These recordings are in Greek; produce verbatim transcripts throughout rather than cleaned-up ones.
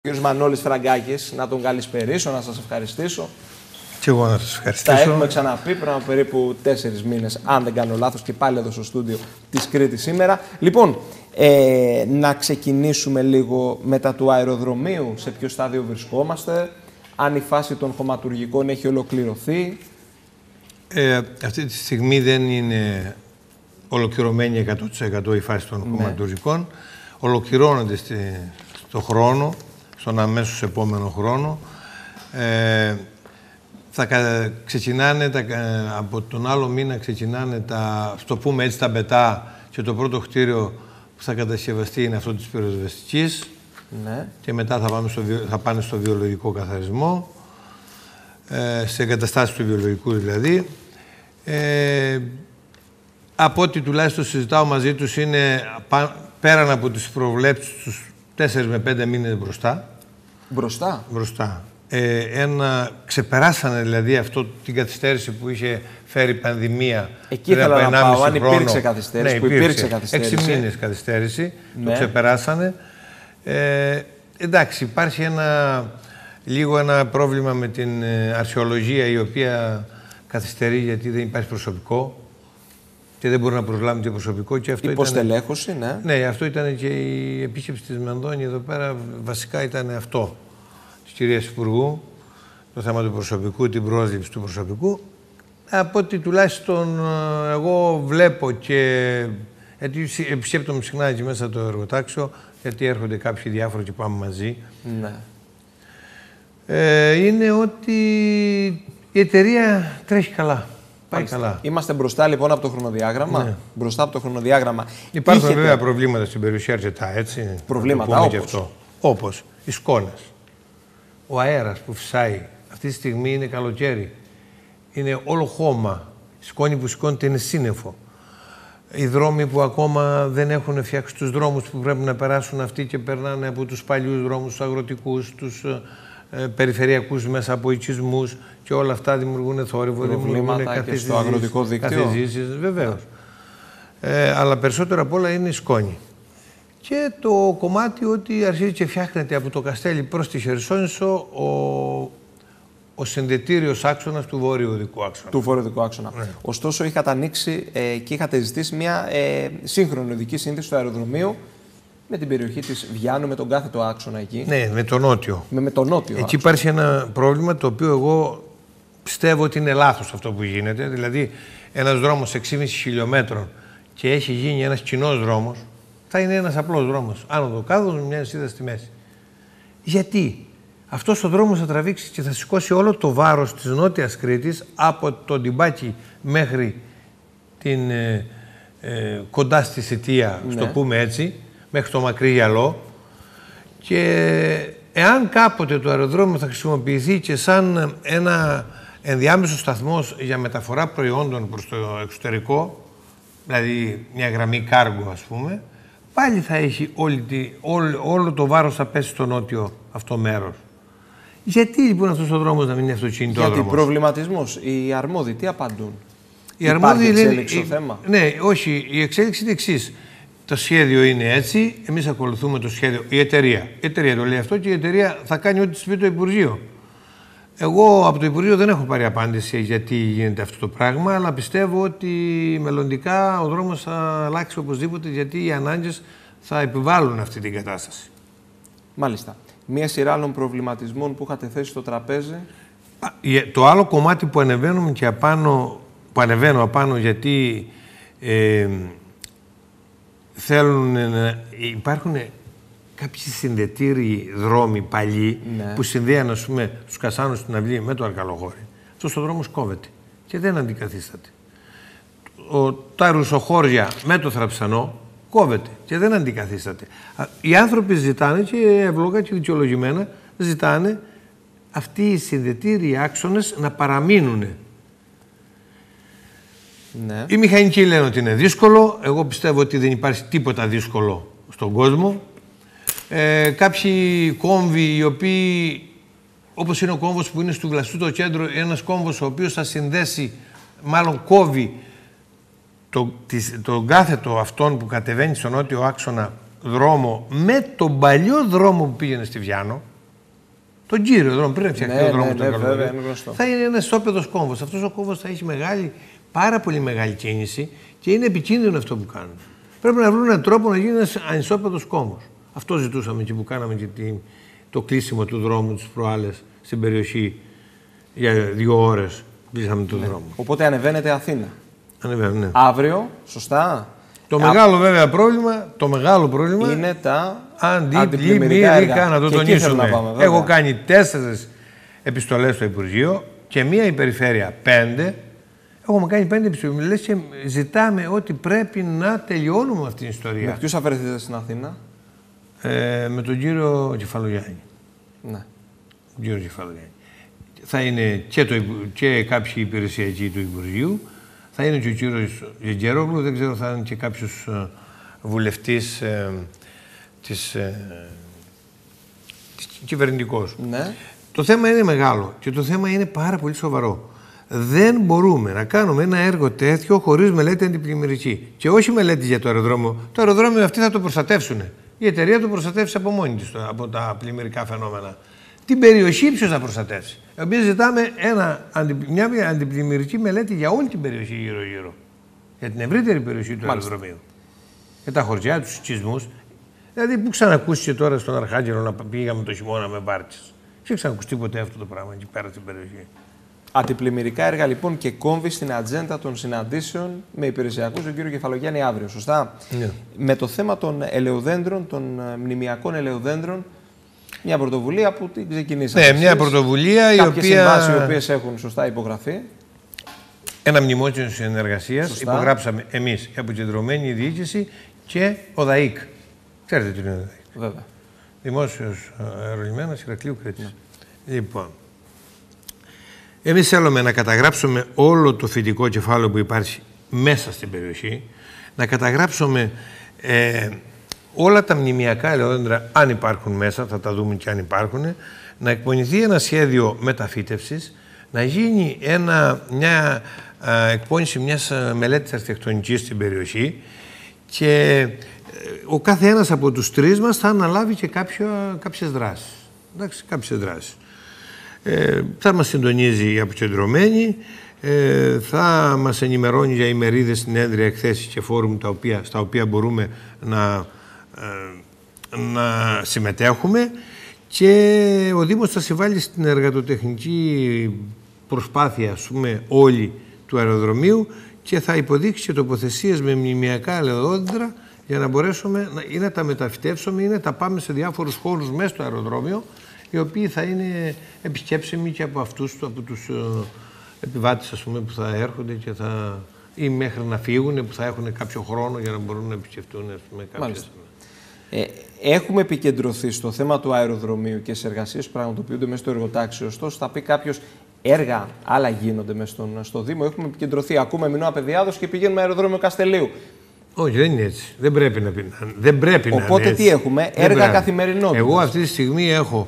Ο κ. Μανώλης Φραγκάκης, να τον καλησπερίσω, να σας ευχαριστήσω. Και εγώ να σας ευχαριστήσω. Τα έχουμε ξαναπεί πριν από περίπου τέσσερις μήνες, αν δεν κάνω λάθος, και πάλι εδώ στο στούντιο της Κρήτης σήμερα. Λοιπόν, ε, να ξεκινήσουμε λίγο μετά του αεροδρομίου, σε ποιο στάδιο βρισκόμαστε, αν η φάση των χωματουργικών έχει ολοκληρωθεί. Ε, αυτή τη στιγμή δεν είναι ολοκληρωμένη εκατό τοις εκατό η φάση των ναι. χωματουργικών. Ολοκληρώνονται στη, στο χρόνο, στον αμέσως επόμενο χρόνο. Ε, θα ξεκινάνε τα, από τον άλλο μήνα ξεκινάνε τα, στο πούμε έτσι, τα μπετά, και το πρώτο κτίριο που θα κατασκευαστεί είναι αυτό της πυροσβεστικής. Ναι. Και μετά θα, πάμε στο, θα πάνε στο βιολογικό καθαρισμό, ε, σε εγκαταστάσεις του βιολογικού δηλαδή. Ε, από ό,τι τουλάχιστον συζητάω μαζί τους είναι πέραν από τις προβλέψεις τους τέσσερις με πέντε μήνες μπροστά. Μπροστά. Μπροστά. Ε, ένα, ξεπεράσανε δηλαδή αυτό την καθυστέρηση που είχε φέρει η πανδημία. Εκεί ήθελα να πάω, αν υπήρξε καθυστέρηση, ναι, που υπήρξε, υπήρξε καθυστέρηση. Έξι μήνες καθυστέρηση, ναι. Το ξεπεράσανε. Ε, εντάξει, υπάρχει ένα, λίγο ένα πρόβλημα με την αρχαιολογία, η οποία καθυστερεί γιατί δεν υπάρχει προσωπικό και δεν μπορεί να προσλάβει το προσωπικό. Και αυτό υποστελέχωση, ήταν, ναι. Ναι, αυτό ήταν και η επίσκεψη της Μενδώνη εδώ πέρα, βασικά ήταν αυτό. Της κυρίας Υπουργού, το θέμα του προσωπικού, την πρόσληψη του προσωπικού. Από ότι τουλάχιστον εγώ βλέπω και γιατί επισκέπτομαι συχνά εκεί μέσα το εργοτάξιο, γιατί έρχονται κάποιοι διάφοροι και πάμε μαζί. Ναι. Ε, είναι ότι η εταιρεία τρέχει καλά. Πάει καλά. Είμαστε μπροστά λοιπόν από το χρονοδιάγραμμα. Ναι. Μπροστά από το χρονοδιάγραμμα. Υπάρχουν Είχετε... βέβαια προβλήματα στην περιουσία αρκετά, έτσι. Προβλήματα όπως. Αυτό. Όπως οι σκόνες. Ο αέρας που φυσάει αυτή τη στιγμή είναι καλοκαίρι. Είναι όλο χώμα. Η σκόνη που σηκώνεται είναι σύννεφο. Οι δρόμοι που ακόμα δεν έχουν φτιάξει τους δρόμους που πρέπει να περάσουν αυτοί και περνάνε από τους παλιούς δρόμους, τους αγροτικούς, τους ε, περιφερειακούς μέσα από οικισμούς και όλα αυτά δημιουργούν θόρυβο, δημιουργούν καθιζήσεις, στο αγροτικό δίκτυο. Βεβαίως. Ε, αλλά περισσότερο απ' όλα είναι η σκόνη. Και το κομμάτι ότι αρχίζει και φτιάχνεται από το Καστέλι προς τη Χερσόνησο ο, ο συνδετήριος άξονας του βορειοδικού άξονα. Του βορειοδικού άξονα. Ναι. Ωστόσο, είχατε ανοίξει ε, και είχατε ζητήσει μια ε, σύγχρονη οδική σύνδεση του αεροδρομίου με την περιοχή της Βιάνου, με τον κάθετο άξονα εκεί. Ναι, με τον νότιο. Με, με τον νότιο εκεί άξονα. Υπάρχει ένα πρόβλημα το οποίο εγώ πιστεύω ότι είναι λάθος αυτό που γίνεται. Δηλαδή, ένας δρόμος έξι κόμμα πέντε χιλιόμετρων και έχει γίνει ένας κοινός δρόμος. Θα είναι ένας απλός δρόμος. Άνοδο κάδος με μια νησίδα στη μέση. Γιατί αυτός ο δρόμος θα τραβήξει και θα σηκώσει όλο το βάρος της Νότιας Κρήτης από το Ντιμπάκι μέχρι την, ε, ε, κοντά στη Σιτία, ναι. Στο πούμε έτσι, μέχρι το μακρύ γυαλό. Και εάν κάποτε το αεροδρόμιο θα χρησιμοποιηθεί και σαν ένα ενδιάμεσο σταθμός για μεταφορά προϊόντων προς το εξωτερικό, δηλαδή μια γραμμή κάργο ας πούμε, πάλι θα έχει όλη τη, όλο, όλο το βάρος θα πέσει στο νότιο αυτό μέρος. Γιατί λοιπόν αυτός ο δρόμος να μην είναι αυτοκινητόδρομος? Γιατί προβληματισμός. Οι αρμόδιοι τι απαντούν? Οι αρμόδιοι Υπάρχει λένε, εξέλιξη στο θέμα? Ναι, όχι. Η εξέλιξη είναι εξής. Το σχέδιο είναι έτσι. Εμείς ακολουθούμε το σχέδιο. Η εταιρεία. Η εταιρεία το λέει αυτό και η εταιρεία θα κάνει ό,τι της πει το Υπουργείο. Εγώ από το Υπουργείο δεν έχω πάρει απάντηση γιατί γίνεται αυτό το πράγμα, αλλά πιστεύω ότι μελλοντικά ο δρόμος θα αλλάξει οπωσδήποτε, γιατί οι ανάγκες θα επιβάλλουν αυτή την κατάσταση. Μάλιστα. Μία σειρά άλλων προβληματισμών που είχατε θέσει στο τραπέζι. Το άλλο κομμάτι που ανεβαίνουμε και απάνω, που ανεβαίνω απάνω γιατί ε, θέλουν να υπάρχουν κάποιοι συνδετήριοι δρόμοι παλιοί, ναι. Που συνδέαν, ας πούμε, τους Κασάνους στην Αυλή με το Αρκαλοχώρι. Αυτός ο δρόμος κόβεται και δεν αντικαθίσταται. Ο, τα Ρουσοχώρια με το Θραψανό κόβεται και δεν αντικαθίσταται. Οι άνθρωποι ζητάνε, και ευλογά και δικαιολογημένα, ζητάνε αυτοί οι συνδετήριοι άξονες να παραμείνουν. Ναι. Οι μηχανικοί λένε ότι είναι δύσκολο. Εγώ πιστεύω ότι δεν υπάρχει τίποτα δύσκολο στον κόσμο. Ε, κάποιοι κόμβοι οι οποίοι, όπως είναι ο κόμβος που είναι στο Βλαστού το κέντρο, ένας κόμβος ο οποίος θα συνδέσει, μάλλον κόβει το, τον κάθετο αυτόν που κατεβαίνει στο νότιο άξονα δρόμο με τον παλιό δρόμο που πήγαινε στη Βιάνο, τον κύριο δρόμο, πριν φτιαχτεί Ναι, ο δρόμος ναι, του ναι, Καλογερίου, βέβαια, είναι γνωστό. θα είναι ένας ισόπεδος κόμβος. Αυτός ο κόμβος θα έχει μεγάλη, πάρα πολύ μεγάλη κίνηση και είναι επικίνδυνο αυτό που κάνουν. Πρέπει να βρουν έναν τρόπο να γίνει ένας ανισόπεδος κόμβος. Αυτό ζητούσαμε και που κάναμε και τη, το κλείσιμο του δρόμου τις προάλλες στην περιοχή για δύο ώρες. Κλείσαμε τον ναι. δρόμο. Οπότε ανεβαίνετε Αθήνα. Ανεβαίνω, ναι. Αύριο, σωστά. Το Α... μεγάλο βέβαια πρόβλημα, το μεγάλο πρόβλημα είναι τα αντιπλημμυρικά, να το και τονίσουμε. να πάμε, Έχω κάνει τέσσερις επιστολές στο Υπουργείο και μία η Περιφέρεια πέντε. Έχουμε κάνει πέντε επιστολές και ζητάμε ότι πρέπει να τελειώνουμε αυτή την ιστορία. Με ποιους αφαιρεθείτε στην Αθήνα? Ε, με τον κύριο Κεφαλογιάννη. Ναι. Τον κύριο Κεφαλογιάννη. Θα είναι και, το, και κάποιοι υπηρεσιακοί του Υπουργείου. Θα είναι και ο κύριος Γεγγέρογλου, δεν ξέρω, θα είναι και κάποιος ε, βουλευτής ε, της, ε, της κυβερνητικός. Ναι. Το θέμα είναι μεγάλο και το θέμα είναι πάρα πολύ σοβαρό. Δεν μπορούμε να κάνουμε ένα έργο τέτοιο χωρίς μελέτη αντιπλημμυρική. Και όχι μελέτη για το αεροδρόμιο. Το αεροδρόμιο αυτοί θα το προστατεύσουν. Η εταιρεία το προστατεύσει από μόνη της από τα πλημμυρικά φαινόμενα. Την περιοχή ποιος θα προστατεύσει? Εμείς ζητάμε ένα, μια αντιπλημμυρική μελέτη για όλη την περιοχή γύρω-γύρω. Για την ευρύτερη περιοχή του αεροδρομίου. Για τα χωριά, τους οικισμούς. Δηλαδή, πού ξανακούστηκε τώρα στον Αρχάγγελο να πήγαμε το χειμώνα με μπάρτσες? Δεν ξανακουστεί ποτέ αυτό το πράγμα εκεί πέρα στην περιοχή. Αντιπλημμυρικά έργα λοιπόν και κόμβει στην ατζέντα των συναντήσεων με υπηρεσιακούς τον κύριο Κεφαλογιάννη αύριο, σωστά? Ναι. Με το θέμα των ελαιοδέντρων, των μνημιακών ελαιοδέντρων, μια πρωτοβουλία που την ξεκινήσαμε. Ναι, μια πρωτοβουλία η Κάποιες οποία... συμβάσεις οι οποίες έχουν σωστά υπογραφεί. Ένα μνημόνιο συνεργασίας υπογράψαμε εμείς, η αποκεντρωμένη διοίκηση και ο ΔΑΙΚ. Ξέρετε τι είναι ο ΔΑΙΚ? Βέβαια. Δημόσιος Αερολιμένας Ηρακλείου Κρήτης. Ναι. Λοιπόν, εμείς θέλουμε να καταγράψουμε όλο το φυτικό κεφάλαιο που υπάρχει μέσα στην περιοχή, να καταγράψουμε ε, όλα τα μνημιακά ελαιόδεντρα, αν υπάρχουν μέσα, θα τα δούμε και αν υπάρχουν, να εκπονηθεί ένα σχέδιο μεταφύτευσης, να γίνει ένα, μια α, εκπόνηση μιας α, μελέτης αρχιτεκτονικής στην περιοχή και ε, ο κάθε ένας από τους τρεις μας θα αναλάβει και κάποιο, κάποιες δράσεις. Εντάξει, κάποιες δράσεις. Ε, θα μας συντονίζει η αποκεντρωμένη, ε, θα μας ενημερώνει για ημερίδες, συνέδρια, εκθέσεις και φόρουμ τα οποία, στα οποία μπορούμε να, ε, να συμμετέχουμε και ο Δήμος θα συμβάλλει στην εργατοτεχνική προσπάθεια, ας πούμε, όλη του αεροδρομίου και θα υποδείξει και τοποθεσίες με μνημιακά ελαιόδεντρα για να μπορέσουμε να, ή να τα μεταφυτεύσουμε ή να τα πάμε σε διάφορους χώρους μέσα στο αεροδρόμιο, οι οποίοι θα είναι επισκέψιμοι και από αυτούς, από τους ε, επιβάτες, ας πούμε, που θα έρχονται και θα, ή μέχρι να φύγουν, που θα έχουν κάποιο χρόνο για να μπορούν να επισκεφτούν, ας πούμε, κάποιες. Ε, έχουμε επικεντρωθεί στο θέμα του αεροδρομίου και σε εργασίες που πραγματοποιούνται μέσα στο εργοτάξιο. Ωστόσο, θα πει κάποιος, έργα άλλα γίνονται μέσα στον, στο Δήμο. Έχουμε επικεντρωθεί. Ακούμε Μινώα Παιδιάδος και πηγαίνουμε αεροδρόμιο Καστελίου. Όχι, δεν είναι έτσι. Δεν πρέπει να, πει, δεν πρέπει Οπότε, να είναι έτσι. τι έχουμε, έργα καθημερινότητας. Εγώ αυτή τη στιγμή έχω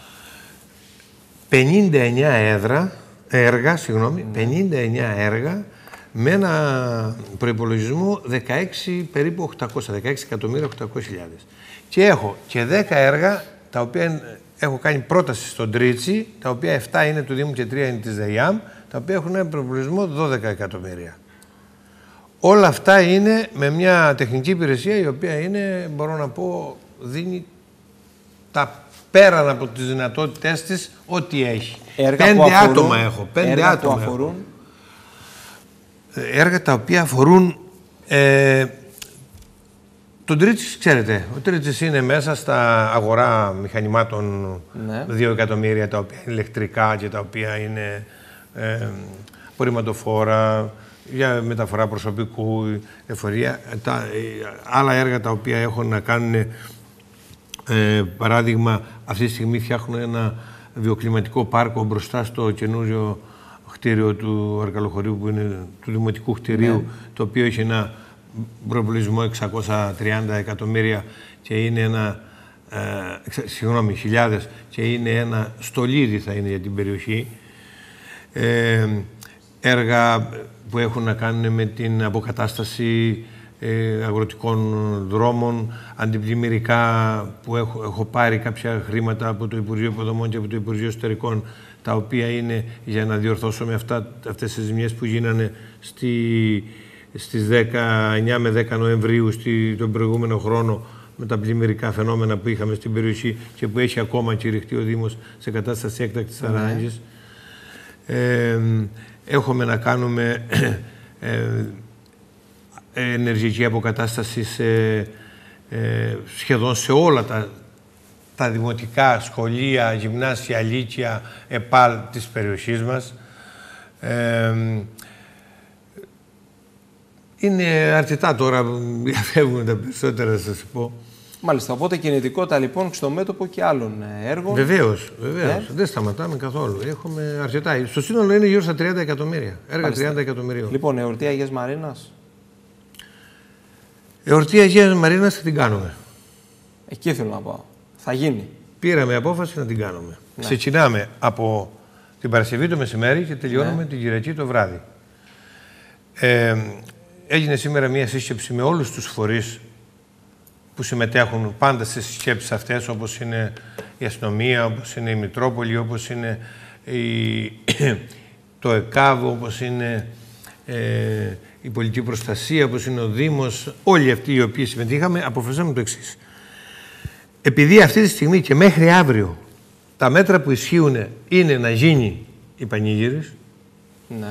πενήντα εννέα έδρα, έργα, συγγνώμη, mm. πενήντα εννέα έργα με ένα προϋπολογισμό δεκαέξι περίπου οκτακόσια, δεκαέξι εκατομμύρια οκτακόσιες χιλιάδες. Και έχω και δέκα έργα τα οποία έχω κάνει πρόταση στον Τρίτσι, τα οποία επτά είναι του Δήμου και τρία είναι της ΔΕΙΑΜ, τα οποία έχουν ένα προϋπολογισμό δώδεκα εκατομμύρια. Όλα αυτά είναι με μια τεχνική υπηρεσία η οποία είναι, μπορώ να πω, δίνει τα πέραν από τις δυνατότητές της ό,τι έχει. Έργα πέντε αφορούν, άτομα έχω. Πέντε έργα άτομα που αφορούν. Έχω. Έργα τα οποία αφορούν ε, τον Τρίτσις, ξέρετε. Ο Τρίτσις είναι μέσα στα αγορά μηχανημάτων ναι. δύο εκατομμύρια, τα οποία είναι ηλεκτρικά και τα οποία είναι ε, απορριμματοφόρα, για μεταφορά προσωπικού, εφορία. Τα ε, άλλα έργα τα οποία έχουν να κάνουν, ε, παράδειγμα, αυτή τη στιγμή φτιάχνουν ένα βιοκλιματικό πάρκο μπροστά στο καινούριο κτίριο του Αρκαλοχωρίου, που είναι του Δημοτικού Κτηρίου, ναι. το οποίο έχει ένα προϋπολογισμό εξακόσια τριάντα εκατομμύρια και είναι ένα, ε, συγγνώμη, χιλιάδες, και είναι ένα στολίδι θα είναι για την περιοχή. Ε, έργα που έχουν να κάνουν με την αποκατάσταση ε, αγροτικών δρόμων, αντιπλημμυρικά που έχω, έχω πάρει κάποια χρήματα από το Υπουργείο Υποδομών και από το Υπουργείο Εσωτερικών, τα οποία είναι για να διορθώσω με αυτά, αυτές τις ζημιές που γίνανε στη, στις δεκαεννιά με δέκα Νοεμβρίου στη, τον προηγούμενο χρόνο, με τα πλημμυρικά φαινόμενα που είχαμε στην περιοχή και που έχει ακόμα κηρυχτεί ο Δήμος σε κατάσταση έκτακτης ανάγκης. Ε, έχουμε να κάνουμε ε, ενεργειακή αποκατάσταση σε, ε, σχεδόν σε όλα τα, τα δημοτικά σχολεία, γυμνάσια, λύκεια, ΕΠΑΛ της περιοχής μας. Ε, είναι αρκετά τώρα, διαφεύγουν τα περισσότερα, να σας πω. Μάλιστα, οπότε κινητικότητα λοιπόν στο μέτωπο και άλλων έργων. Βεβαίως, βεβαίως. Ε? Δεν σταματάμε καθόλου. Έχουμε αρκετά. Στο σύνολο είναι γύρω στα τριάντα εκατομμύρια. Έργα Μάλιστα. τριάντα εκατομμυρίων. Λοιπόν, εορτή Αγίας Μαρίνας. Εορτή Αγίας Μαρίνας θα την κάνουμε. Εκεί θέλω να πάω. Θα γίνει. Πήραμε απόφαση να την κάνουμε. Ναι. Ξεκινάμε από την Παρασκευή το μεσημέρι και τελειώνουμε ναι. την Κυριακή το βράδυ. Ε, έγινε σήμερα μία σύσκεψη με όλους τους φορείς που συμμετέχουν πάντα στις συσκέψεις αυτές, όπως είναι η αστυνομία, όπως είναι η Μητρόπολη, όπως είναι η... το ΕΚΑΒ, όπως είναι ε, η Πολιτική Προστασία, όπως είναι ο Δήμος. Όλοι αυτοί οι οποίοι συμμετείχαμε, αποφασίσαμε το εξής. Επειδή αυτή τη στιγμή και μέχρι αύριο τα μέτρα που ισχύουν είναι να γίνει η πανήγυρης, ναι.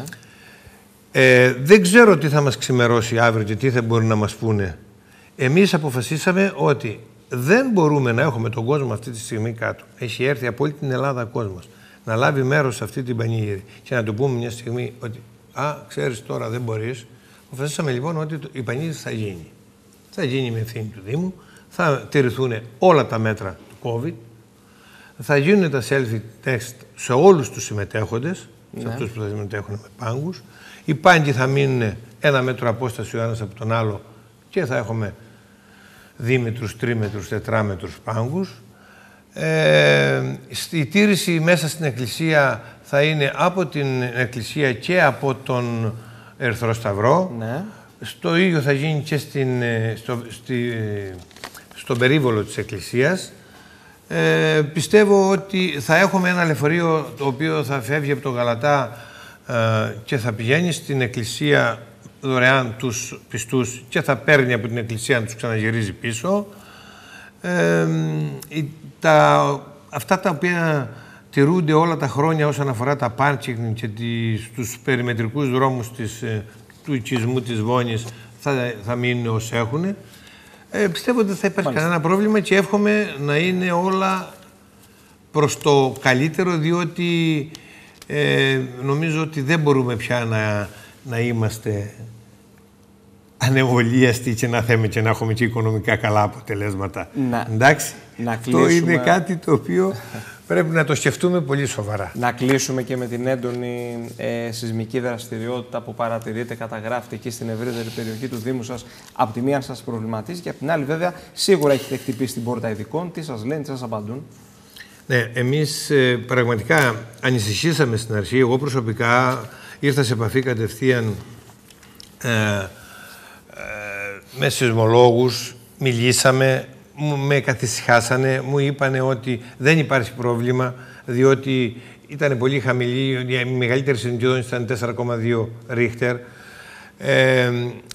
ε, δεν ξέρω τι θα μας ξημερώσει αύριο και τι θα μπορεί να μας πούνε. Εμείς αποφασίσαμε ότι δεν μπορούμε να έχουμε τον κόσμο αυτή τη στιγμή κάτω. Έχει έρθει από όλη την Ελλάδα κόσμος να λάβει μέρος σε αυτή την πανήγυρη και να του πούμε μια στιγμή ότι «Α, ξέρεις τώρα δεν μπορείς». Αποφασίσαμε λοιπόν ότι η πανήγυρη θα γίνει. Θα γίνει με ευθύνη του Δήμου, θα τηρηθούν όλα τα μέτρα του COVID, θα γίνουν τα selfie test σε όλους τους συμμετέχοντες, ναι. σε αυτούς που θα συμμετέχουν με πάγκους. Οι πάγκοι θα μείνουν ένα μέτρο απόσταση ο ένας από τον άλλο και θα έχουμε δίμετρους, τρίμετρους, τετράμετρους πάγκους. Ε, η τήρηση μέσα στην εκκλησία θα είναι από την εκκλησία και από τον Ερυθρό Σταυρό. Ναι. Στο ίδιο θα γίνει και στην, στο, στη, στον περίβολο της εκκλησίας. Ε, πιστεύω ότι θα έχουμε ένα λεωφορείο το οποίο θα φεύγει από το Γαλατά ε, και θα πηγαίνει στην εκκλησία δωρεάν τους πιστούς και θα παίρνει από την εκκλησία να τους ξαναγυρίζει πίσω. Ε, τα, αυτά τα οποία τηρούνται όλα τα χρόνια όσον αφορά τα πάρκινγκ και τις, τους περιμετρικούς δρόμους της, του οικισμού της Βόνης θα, θα μείνουν ως έχουν. Ε, πιστεύω ότι δεν θα υπάρχει κανένα πρόβλημα και εύχομαι να είναι όλα προς το καλύτερο, διότι ε, νομίζω ότι δεν μπορούμε πια να, να είμαστε ανεμβολίαστοι και να θέμε και να έχουμε και οικονομικά καλά αποτελέσματα. Να, Εντάξει, να αυτό κλείσουμε... είναι κάτι το οποίο πρέπει να το σκεφτούμε πολύ σοβαρά. Να κλείσουμε και με την έντονη ε, σεισμική δραστηριότητα που παρατηρείται, καταγράφεται εκεί στην ευρύτερη περιοχή του Δήμου σας. Από τη μία σας προβληματίζει και από την άλλη βέβαια σίγουρα έχετε χτυπήσει την πόρτα ειδικών. Τι σας λένε, τι σας απαντούν? Ναι, εμείς ε, πραγματικά ανησυχήσαμε στην αρχή. Εγώ προσωπικά ήρθα σε επαφή κατευθείαν ε, ε, με σεισμολόγους, μιλήσαμε, με καθησυχάσανε, μου είπανε ότι δεν υπάρχει πρόβλημα, διότι ήταν πολύ χαμηλή, η μεγαλύτερη συνδυοδόνηση ήταν τέσσερα κόμμα δύο Ρίχτερ. Ε,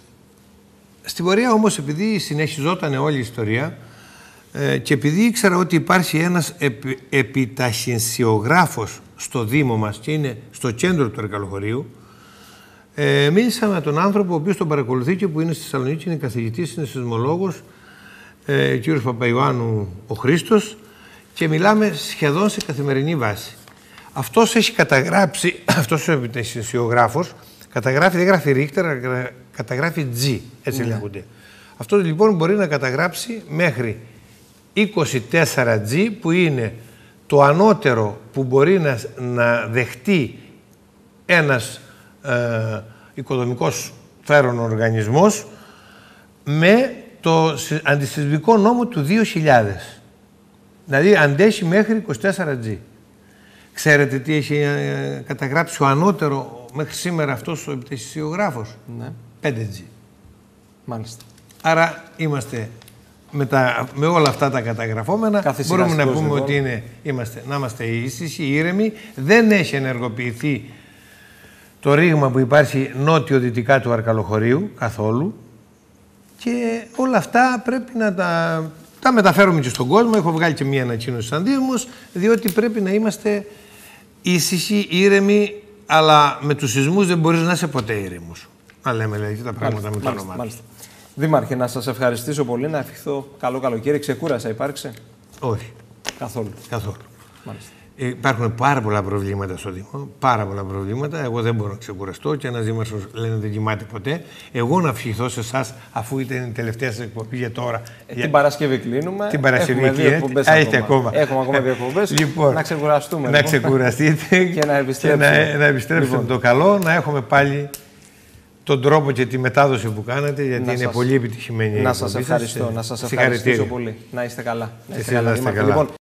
στην πορεία όμως, επειδή συνεχιζόταν όλη η ιστορία ε, και επειδή ήξερα ότι υπάρχει ένας επι, επιταχυνσιογράφος στο Δήμο μας και είναι στο κέντρο του εργαλοχωρίου, ε, μίλησα με τον άνθρωπο ο οποίος τον παρακολουθεί και που είναι στη Θεσσαλονίκη, είναι καθηγητής, είναι σεισμολόγος, ε, κύριος Παπαϊωάννου ο Χρήστος, και μιλάμε σχεδόν σε καθημερινή βάση. Αυτός έχει καταγράψει, αυτός ο επιταχυνσιογράφος, καταγράφει, δεν γράφει Ρίχτερ, καταγράφει G, έτσι mm. λέγονται. Αυτό λοιπόν μπορεί να καταγράψει μέχρι είκοσι τέσσερα G, που είναι το ανώτερο που μπορεί να, να δεχτεί ένας ε, οικοδομικός φέρον οργανισμός με το αντισεισμικό νόμο του δύο χιλιάδες. Δηλαδή αντέχει μέχρι είκοσι τέσσερα G. Ξέρετε τι έχει ε, καταγράψει ο ανώτερο μέχρι σήμερα αυτός ο επιταχυνσιογράφος? Ναι. πέντε G. Μάλιστα. Άρα είμαστε με, τα, με όλα αυτά τα καταγραφόμενα, μπορούμε να πούμε λοιπόν ότι είναι, είμαστε, να είμαστε ήσυχοι, ήρεμοι. Δεν έχει ενεργοποιηθεί το ρήγμα που υπάρχει νότιο-δυτικά του Αρκαλοχωρίου καθόλου. Και όλα αυτά πρέπει να τα, τα μεταφέρουμε και στον κόσμο. Έχω βγάλει και μία ανακοίνωση σαν Δήμος, διότι πρέπει να είμαστε ήσυχοι, ήρεμοι, αλλά με τους σεισμούς δεν μπορείς να είσαι ποτέ ήρεμος. Να λέμε δηλαδή τα πράγματα μάλιστα, με το όνομά του. Δήμαρχε, να σας ευχαριστήσω πολύ, να ευχηθώ καλό καλοκαίρι. Ξεκούρασα υπάρξε? Όχι. Καθόλου. Καθόλου. Μάλιστα. Υπάρχουν πάρα πολλά προβλήματα στο Δήμο. Πάρα πολλά προβλήματα. Εγώ δεν μπορώ να ξεκουραστώ και ένας δήμαρχος λένε δεν κοιμάται ποτέ. Εγώ να ευχηθώ σε εσάς, αφού ήταν η τελευταία σας εκπομπή για τώρα. Ε, για... Την Παρασκευή κλείνουμε. Την Παρασκευή κλείνουμε. Έχετε ακόμα. Έχουμε ακόμα δύο εκπομπές. Λοιπόν, να ξεκουραστούμε. Να λοιπόν. ξεκουραστείτε και να επιστρέψουμε. Και να, να επιστρέψουμε λοιπόν. Το καλό, να έχουμε πάλι τον τρόπο και τη μετάδοση που κάνατε, γιατί να είναι σας... πολύ επιτυχημένη. Να σας ευχαριστώ. Να σας ευχαριστήσω πολύ. Να είστε καλά. Να είστε καλά.